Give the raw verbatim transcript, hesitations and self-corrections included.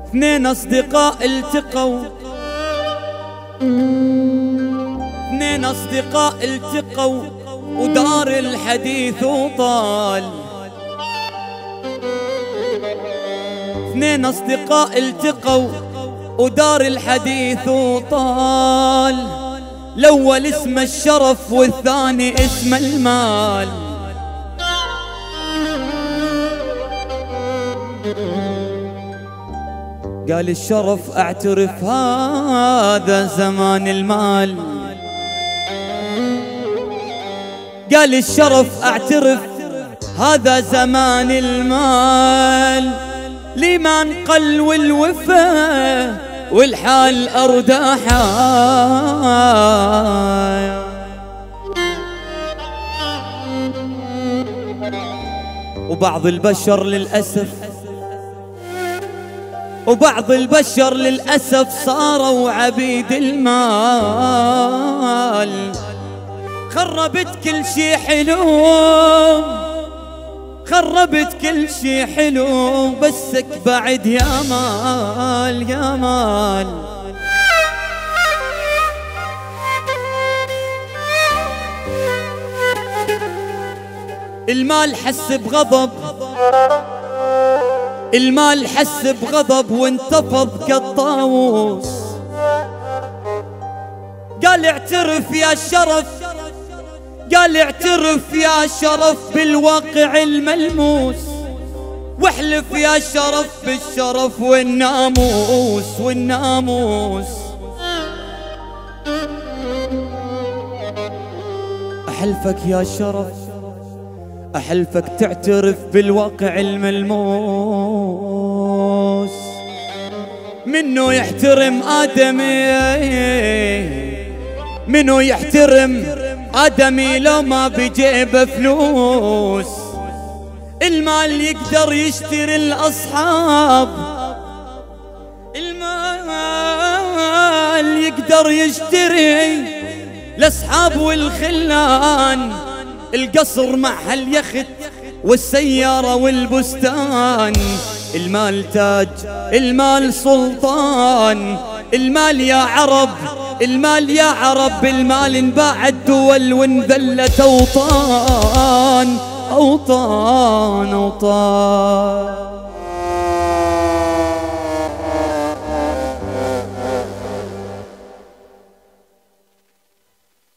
اثنين أصدقاء التقوا اثنين أصدقاء التقوا ودار الحديث وطال. اثنين أصدقاء التقوا ودار الحديث وطال. الأول اسم الشرف والثاني اسم المال. قال الشرف اعترف هذا زمان المال. قال الشرف اعترف هذا زمان المال. لمن قل والوفا والحال أرداحا. وبعض البشر للأسف وبعض البشر للأسف صاروا عبيد المال. خربت كل شي حلو خربت كل شي حلو بسك بعد يا مال يا مال. المال حس بغضب المال حس بغضب وانتفض كالطاووس. قال اعترف يا شرف قال اعترف يا شرف بالواقع الملموس. واحلف يا شرف بالشرف والناموس والناموس. احلفك يا شرف أحلفك تعترف بالواقع الملموس. منو يحترم آدمي منو يحترم آدمي لو ما بجيبه فلوس. المال يقدر يشتري الأصحاب المال يقدر يشتري الأصحاب والخلان. القصر مع هاليخت والسيارة والبستان. المال تاج المال سلطان. المال يا عرب المال يا عرب المال انباع الدول وانذلت أوطان أوطان أوطان.